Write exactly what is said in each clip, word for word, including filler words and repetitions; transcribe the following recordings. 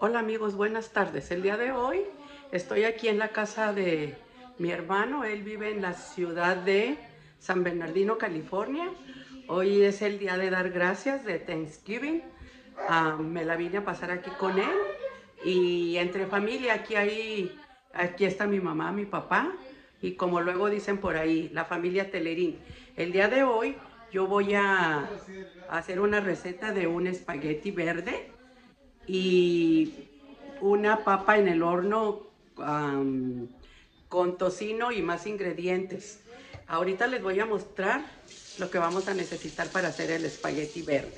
Hola amigos, buenas tardes. El día de hoy estoy aquí en la casa de mi hermano. Él vive en la ciudad de San Bernardino, California. Hoy es el día de dar gracias de Thanksgiving. Uh, me la vine a pasar aquí con él. Y entre familia, aquí, hay, aquí está mi mamá, mi papá. Y como luego dicen por ahí, la familia Telerín. El día de hoy yo voy a hacer una receta de un espagueti verde y una papa en el horno um, con tocino y más ingredientes. Ahorita les voy a mostrar lo que vamos a necesitar para hacer el espagueti verde.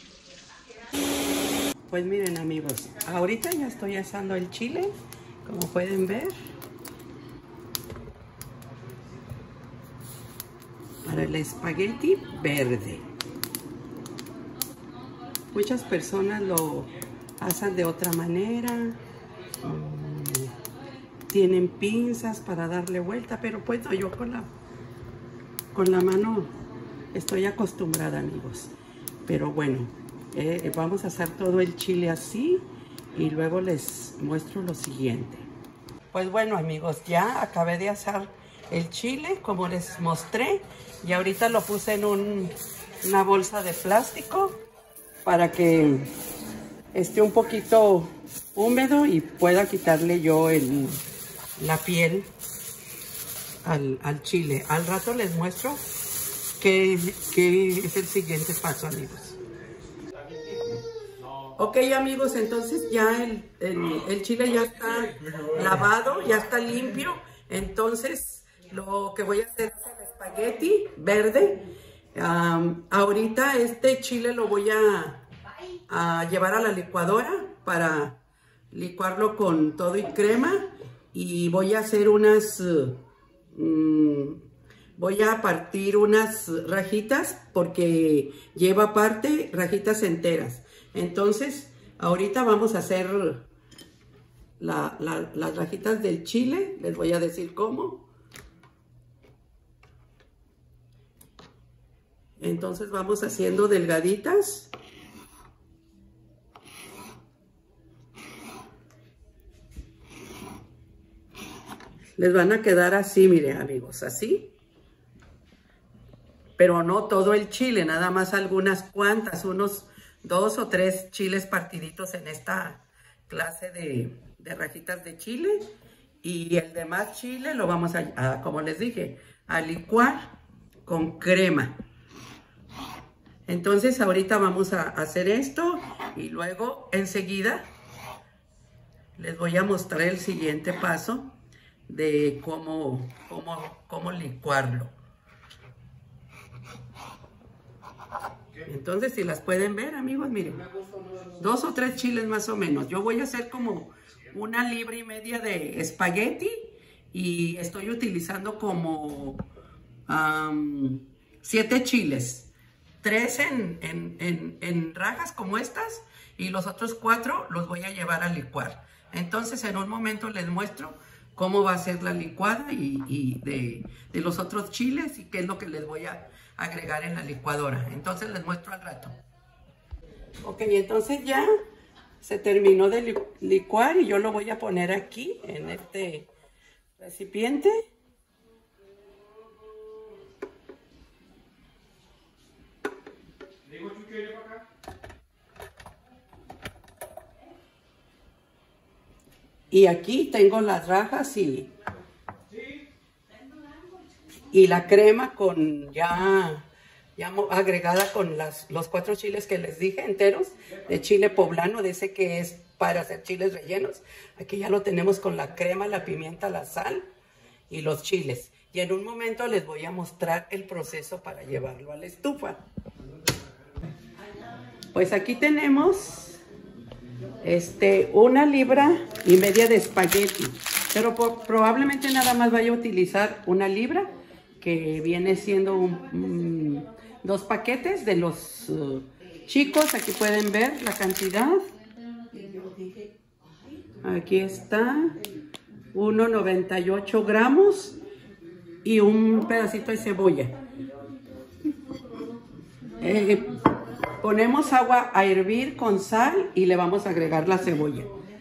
Pues miren amigos, ahorita ya estoy asando el chile, como pueden ver, para el espagueti verde. Muchas personas lo asan de otra manera, um, tienen pinzas para darle vuelta, pero pues no, yo con la, con la mano estoy acostumbrada amigos. Pero bueno, eh, vamos a hacer todo el chile así y luego les muestro lo siguiente. Pues bueno amigos, ya acabé de asar el chile como les mostré y ahorita lo puse en un, una bolsa de plástico para que esté un poquito húmedo y pueda quitarle yo el, la piel al, al chile. Al rato les muestro qué, qué es el siguiente paso amigos. Ok amigos, entonces ya el, el, el chile ya está lavado, ya está limpio. Entonces lo que voy a hacer es el espagueti verde. Um, ahorita este chile lo voy a a llevar a la licuadora para licuarlo con todo y crema, y voy a hacer unas uh, um, voy a partir unas rajitas porque lleva aparte rajitas enteras. Entonces ahorita vamos a hacer la, la, las rajitas del chile. Les voy a decir cómo. Entonces vamos haciendo delgaditas. Les van a quedar así, miren amigos, así. Pero no todo el chile, nada más algunas cuantas, unos dos o tres chiles partiditos en esta clase de, de rajitas de chile. Y el demás chile lo vamos a, a, como les dije, a licuar con crema. Entonces ahorita vamos a hacer esto y luego enseguida les voy a mostrar el siguiente paso de cómo, cómo, cómo licuarlo. Entonces, si las pueden ver, amigos, miren, dos o tres chiles más o menos. Yo voy a hacer como una libra y media de espagueti y estoy utilizando como um, siete chiles. Tres en, en, en, en rajas como estas y los otros cuatro los voy a llevar a licuar. Entonces, en un momento les muestro cómo va a ser la licuada y, y de, de los otros chiles y qué es lo que les voy a agregar en la licuadora. Entonces les muestro al rato. Ok, entonces ya se terminó de licuar y yo lo voy a poner aquí en este recipiente. Y aquí tengo las rajas y, y la crema con ya, ya agregada con las, los cuatro chiles que les dije enteros, de chile poblano, de ese que es para hacer chiles rellenos. Aquí ya lo tenemos con la crema, la pimienta, la sal y los chiles. Y en un momento les voy a mostrar el proceso para llevarlo a la estufa. Pues aquí tenemos Este, una libra y media de espagueti, pero por, probablemente nada más vaya a utilizar una libra, que viene siendo un, un, dos paquetes de los uh, chicos. Aquí pueden ver la cantidad. Aquí está, uno noventa y ocho gramos y un pedacito de cebolla. Eh, Ponemos agua a hervir con sal y le vamos a agregar la cebolla.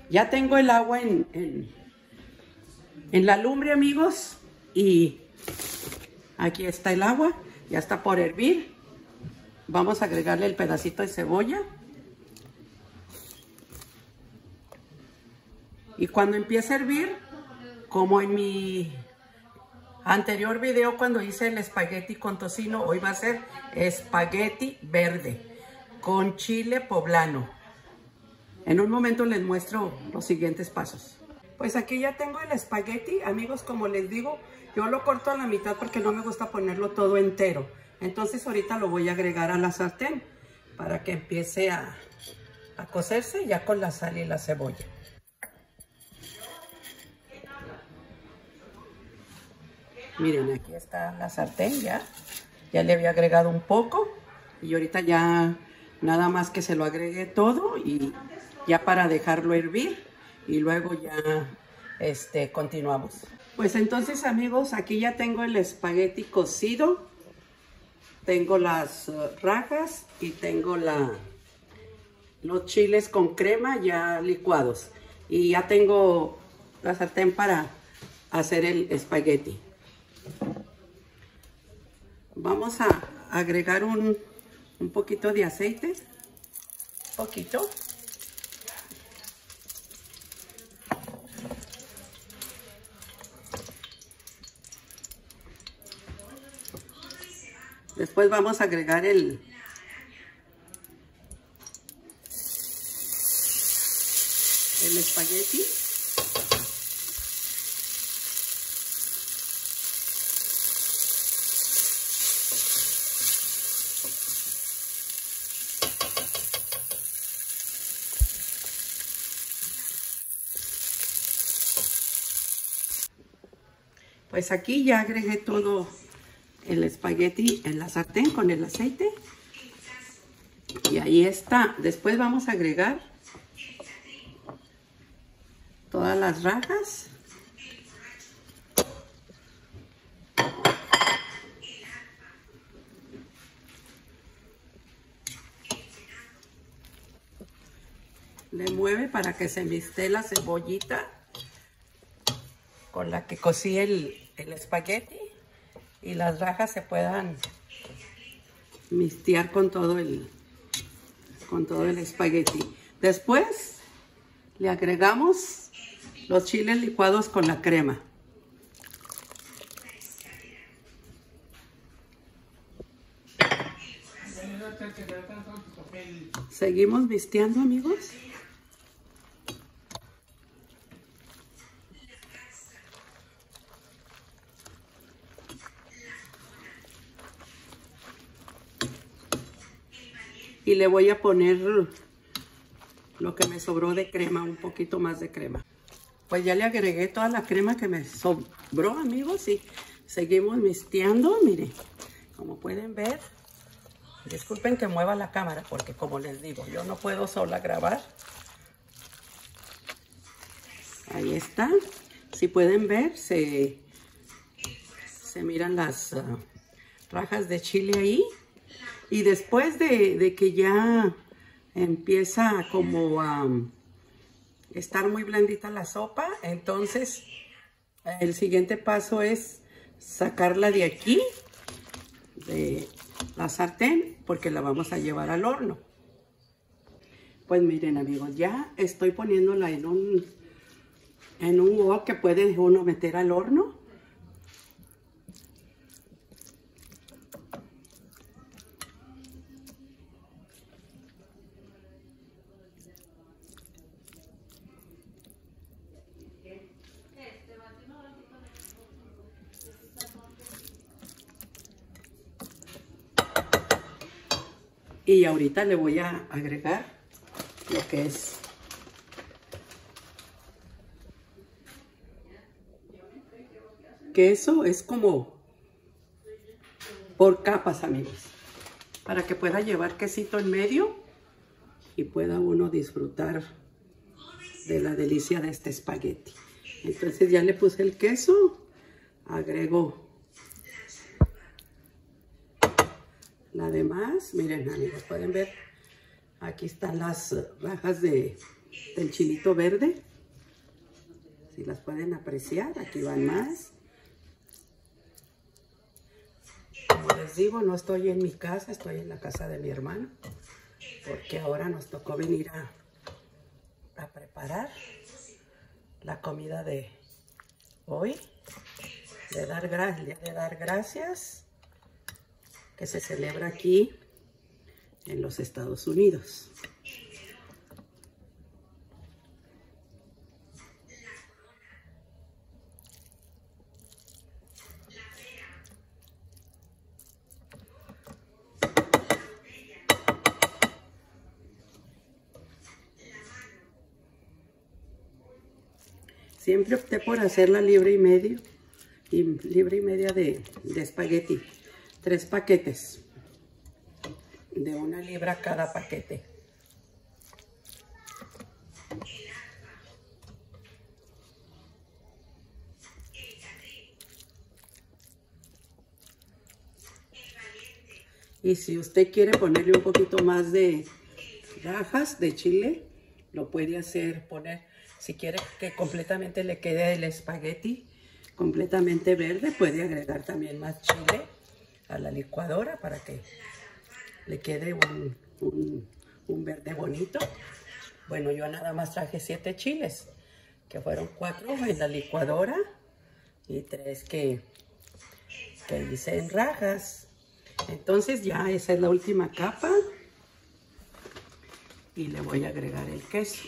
Ya tengo el agua en, en, en la lumbre, amigos. Y aquí está el agua. Ya está por hervir. Vamos a agregarle el pedacito de cebolla. Y cuando empiece a hervir, como en mi anterior video cuando hice el espagueti con tocino, hoy va a ser espagueti verde con chile poblano. En un momento les muestro los siguientes pasos. Pues aquí ya tengo el espagueti, amigos, como les digo, yo lo corto a la mitad porque no me gusta ponerlo todo entero. Entonces ahorita lo voy a agregar a la sartén para que empiece a, a cocerse ya con la sal y la cebolla. Miren, aquí está la sartén ya. Ya le había agregado un poco. Y ahorita ya nada más que se lo agregue todo. Y ya para dejarlo hervir. Y luego ya este, continuamos. Pues entonces, amigos, aquí ya tengo el espagueti cocido. Tengo las uh, rajas. Y tengo la, los chiles con crema ya licuados. Y ya tengo la sartén para hacer el espagueti. Vamos a agregar un, un poquito de aceite, poquito. Después vamos a agregar el, el espagueti. Pues aquí ya agregué todo el espagueti en la sartén con el aceite. Y ahí está. Después vamos a agregar todas las rajas. Le mueve para que se mixte la cebollita con la que cocí el, el espagueti y las rajas se puedan mixtear con todo el con todo el espagueti. Después le agregamos los chiles licuados con la crema. Seguimos mixteando, amigos. Y le voy a poner lo que me sobró de crema, un poquito más de crema. Pues ya le agregué toda la crema que me sobró, amigos, y seguimos mixteando. Miren, como pueden ver, disculpen que mueva la cámara porque, como les digo, yo no puedo sola grabar. Ahí está. Si pueden ver, se, se miran las uh, rajas de chile ahí. Y después de, de que ya empieza como a estar muy blandita la sopa, entonces el siguiente paso es sacarla de aquí, de la sartén, porque la vamos a llevar al horno. Pues miren, amigos, ya estoy poniéndola en un, en un wok que puede uno meter al horno. Y ahorita le voy a agregar lo que es queso. Es como por capas, amigos, para que pueda llevar quesito en medio y pueda uno disfrutar de la delicia de este espagueti. Entonces ya le puse el queso, agrego la demás. Miren, amigos, pueden ver, aquí están las rajas de del chilito verde. Si las pueden apreciar, aquí van más. Como les digo, no estoy en mi casa, estoy en la casa de mi hermano, porque ahora nos tocó venir a, a preparar la comida de hoy, de dar, de dar gracias, que se celebra aquí en los Estados Unidos. Siempre opté por hacer la libra y medio, y libra y media de, de espagueti. Tres paquetes, de una libra cada paquete. Y si usted quiere ponerle un poquito más de rajas de chile, lo puede hacer, poner. Si quiere que completamente le quede el espagueti completamente verde, puede agregar también más chile a la licuadora para que le quede un, un, un verde bonito. Bueno, yo nada más traje siete chiles, que fueron cuatro en la licuadora y tres que, que hice en rajas. Entonces ya esa es la última capa y le voy a agregar el queso.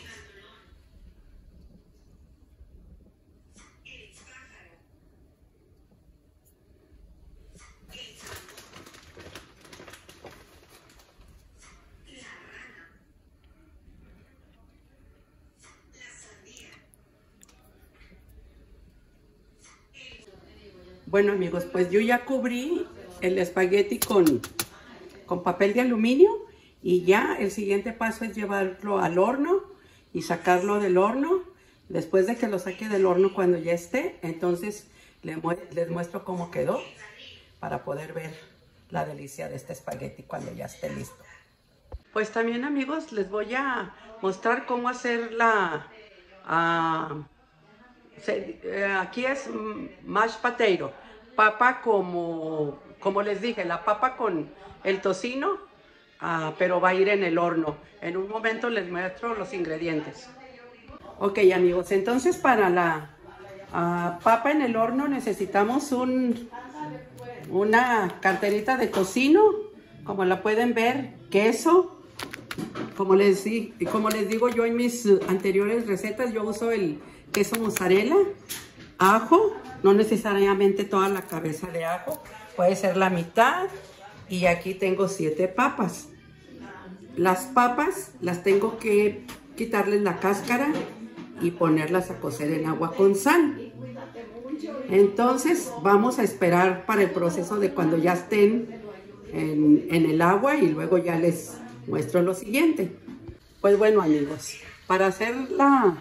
Bueno amigos, pues yo ya cubrí el espagueti con, con papel de aluminio y ya el siguiente paso es llevarlo al horno y sacarlo del horno. Después de que lo saque del horno cuando ya esté, entonces les, mu les muestro cómo quedó para poder ver la delicia de este espagueti cuando ya esté listo. Pues también amigos les voy a mostrar cómo hacer la... Uh, Se, eh, aquí es mashed potato, papa como, como les dije, la papa con el tocino, uh, pero va a ir en el horno. En un momento les muestro los ingredientes. Ok amigos, entonces para la uh, papa en el horno necesitamos un, una carterita de tocino, como la pueden ver, queso. Como les, como les digo yo en mis anteriores recetas, yo uso el queso mozzarella, ajo, no necesariamente toda la cabeza de ajo, puede ser la mitad, y aquí tengo siete papas. Las papas las tengo que quitarles la cáscara y ponerlas a cocer en agua con sal. Entonces vamos a esperar para el proceso de cuando ya estén en, en el agua y luego ya les muestro lo siguiente. Pues bueno amigos, para hacer la...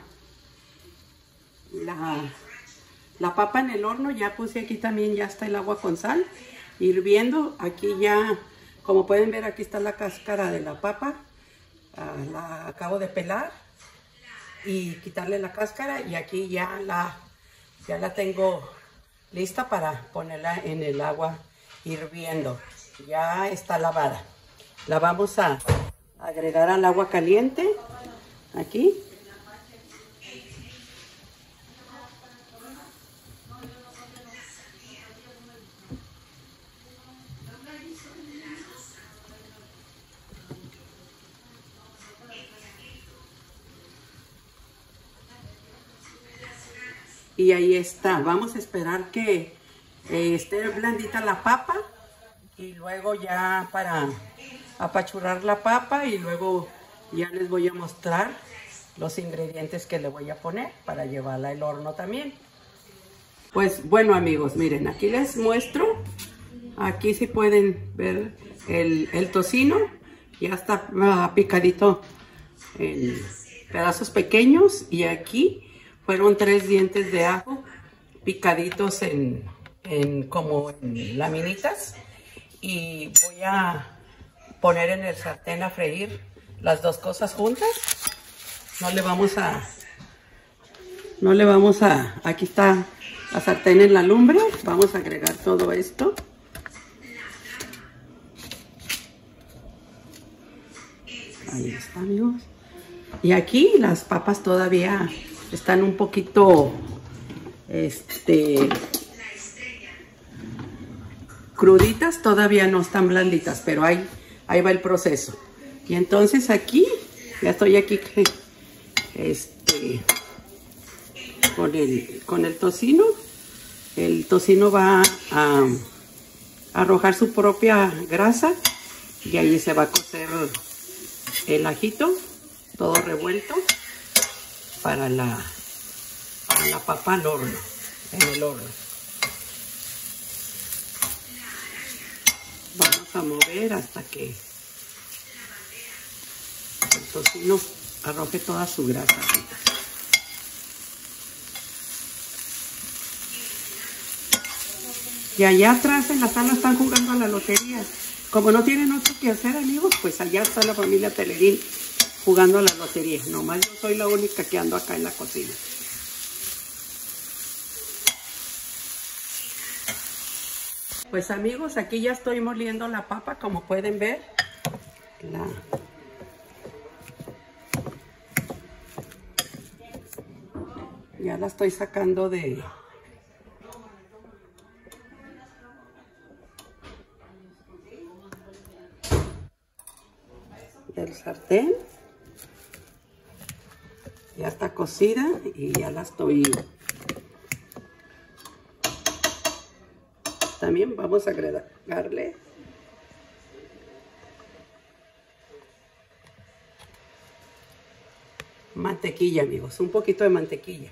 La, la papa en el horno, ya puse aquí también, ya está el agua con sal hirviendo. Aquí ya, como pueden ver, aquí está la cáscara de la papa. Uh, la acabo de pelar y quitarle la cáscara, y aquí ya la, ya la tengo lista para ponerla en el agua hirviendo. Ya está lavada. La vamos a agregar al agua caliente aquí. Y ahí está. Vamos a esperar que eh, esté blandita la papa y luego ya para apachurrar la papa, y luego ya les voy a mostrar los ingredientes que le voy a poner para llevarla al horno también. Pues bueno amigos, miren, aquí les muestro. Aquí sí pueden ver el, el tocino. Ya está uh, picadito en pedazos pequeños, y aquí fueron tres dientes de ajo picaditos en, en como en laminitas, y voy a poner en el sartén a freír las dos cosas juntas. No le vamos a... No le vamos a... Aquí está la sartén en la lumbre. Vamos a agregar todo esto. Ahí está, amigos. Y aquí las papas todavía están un poquito... Este... cruditas, todavía no están blanditas, pero ahí, ahí va el proceso. Y entonces aquí, ya estoy aquí este, con, el, con el tocino. El tocino va a, a arrojar su propia grasa y ahí se va a cocer el ajito, todo revuelto para la, para la papa al horno, en el horno. Vamos a mover hasta que el tocino arroje toda su grasa. Y allá atrás en la sala están jugando a la lotería. Como no tienen otro que hacer, amigos, pues allá está la familia Telerín jugando a la lotería. Nomás yo soy la única que ando acá en la cocina. Pues amigos, aquí ya estoy moliendo la papa, como pueden ver. La... Ya la estoy sacando de... del sartén. Ya está cocida y ya la estoy... También vamos a agregarle mantequilla, amigos, un poquito de mantequilla.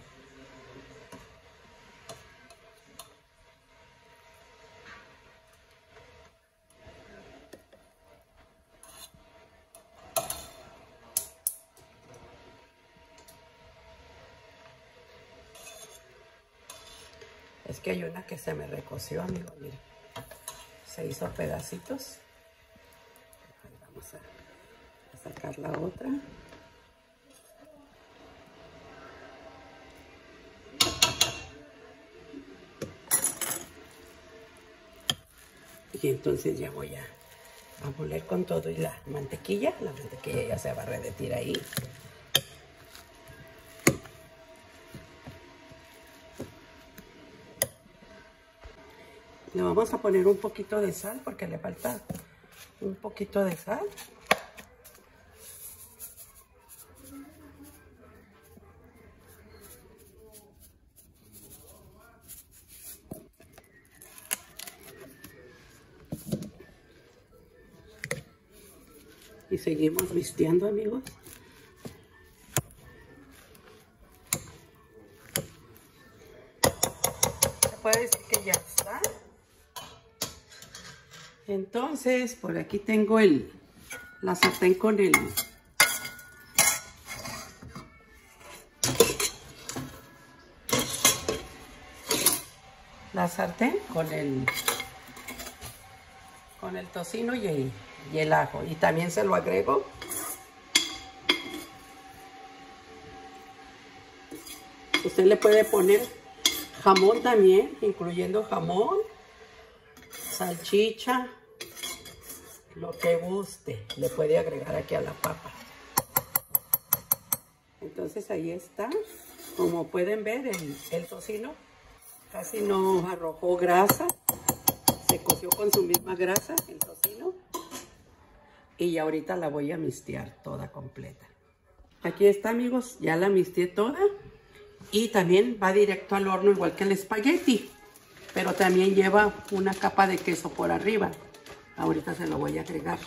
Es que hay una que se me recoció, amigos, miren. Se hizo pedacitos. Vamos a, a sacar la otra. Y entonces ya voy a, a moler con todo y la mantequilla. La mantequilla ya se va a derretir ahí. Le vamos a poner un poquito de sal porque le falta un poquito de sal. Y seguimos vistiendo, amigos. Se puede decir que ya está. Entonces, por aquí tengo el, la sartén con el, la sartén con el, con el tocino y el, y el ajo. Y también se lo agrego. Usted le puede poner jamón también, incluyendo jamón, salchicha, lo que guste, le puede agregar aquí a la papa. Entonces ahí está. Como pueden ver, el, el tocino casi no arrojó grasa. Se coció con su misma grasa el tocino. Y ahorita la voy a mistear toda completa. Aquí está, amigos, ya la misteé toda. Y también va directo al horno igual que el espagueti. Pero también lleva una capa de queso por arriba. Ahorita se lo voy a agregar.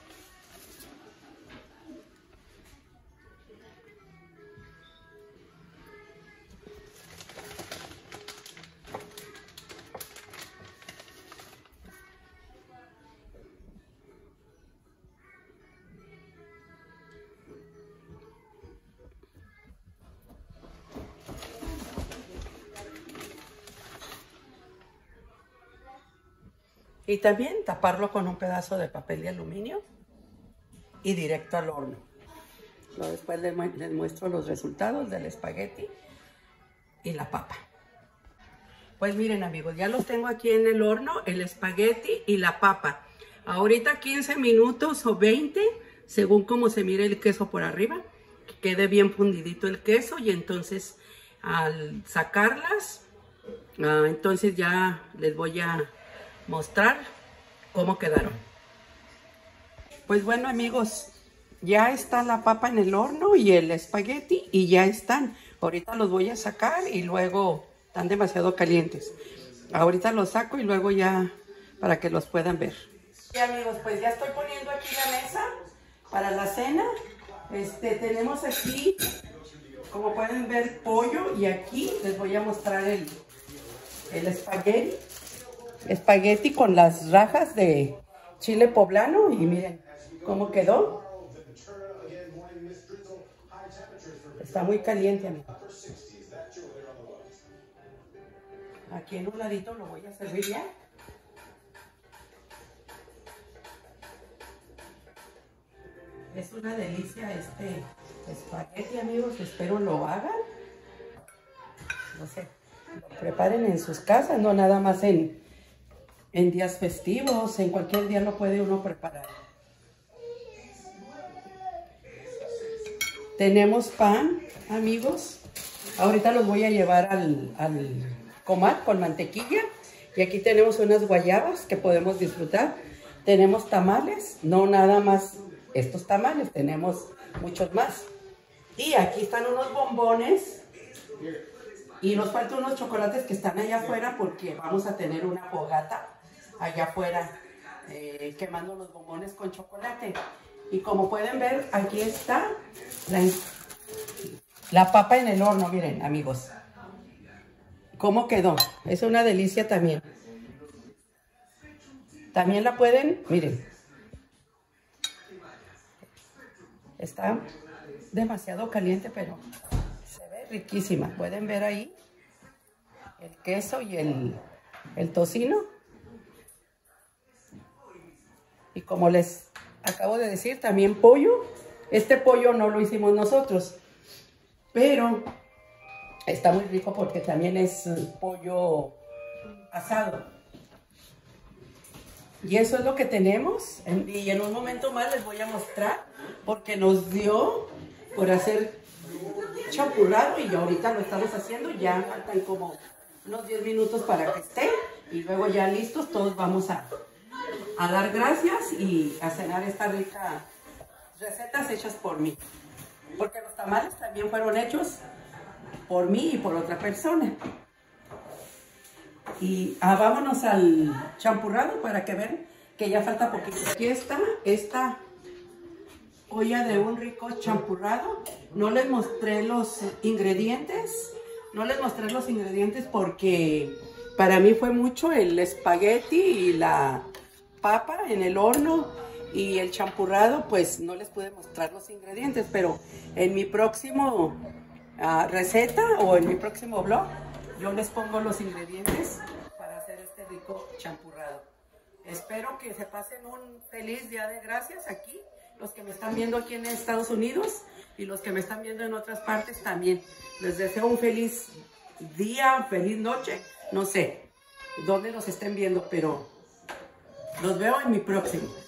Y también taparlo con un pedazo de papel de aluminio y directo al horno. Luego después les, mu les muestro los resultados del espagueti y la papa. Pues miren amigos, ya los tengo aquí en el horno, el espagueti y la papa. Ahorita quince minutos o veinte, según como se mire el queso por arriba, que quede bien fundidito el queso, y entonces al sacarlas, uh, entonces ya les voy a mostrar cómo quedaron. Pues bueno amigos, ya está la papa en el horno y el espagueti y ya están. Ahorita los voy a sacar y luego están demasiado calientes. Ahorita los saco y luego ya para que los puedan ver. Y amigos, pues ya estoy poniendo aquí la mesa para la cena. Este, tenemos aquí, como pueden ver, pollo, y aquí les voy a mostrar el, el espagueti. Espagueti con las rajas de chile poblano y miren cómo quedó. Está muy caliente, amigos. Aquí en un ladito lo voy a servir ya. Es una delicia este espagueti, amigos. Espero lo hagan. No sé, lo preparen en sus casas, no nada más en, en días festivos. En cualquier día lo puede uno preparar. Tenemos pan, amigos. Ahorita los voy a llevar al, al comal con mantequilla. Y aquí tenemos unas guayabas que podemos disfrutar. Tenemos tamales, no nada más estos tamales, tenemos muchos más. Y aquí están unos bombones. Y nos faltan unos chocolates que están allá afuera porque vamos a tener una fogata allá afuera eh, quemando los bombones con chocolate. Y como pueden ver, aquí está la, la papa en el horno, miren amigos. ¿Cómo quedó? Es una delicia también. También la pueden, miren. Está demasiado caliente, pero se ve riquísima. Pueden ver ahí el queso y el, el tocino. Y como les acabo de decir, también pollo. Este pollo no lo hicimos nosotros, pero está muy rico porque también es pollo asado. Y eso es lo que tenemos. Y en un momento más les voy a mostrar, porque nos dio por hacer champurrado y ahorita lo estamos haciendo. Ya faltan como unos diez minutos para que esté. Y luego ya listos, todos vamos a, a dar gracias y a cenar esta rica recetas hechas por mí. Porque los tamales también fueron hechos por mí y por otra persona. Y ah, vámonos al champurrado para que vean que ya falta poquito. Aquí está esta olla de un rico champurrado. No les mostré los ingredientes. No les mostré los ingredientes porque para mí fue mucho el espagueti y la papa en el horno. Y el champurrado, pues no les pude mostrar los ingredientes. Pero en mi próximo uh, receta o en mi próximo vlog, yo les pongo los ingredientes para hacer este rico champurrado. Espero que se pasen un feliz Día de Gracias aquí, los que me están viendo aquí en Estados Unidos y los que me están viendo en otras partes también. Les deseo un feliz día, feliz noche, no sé dónde los estén viendo, pero los veo en mi próximo.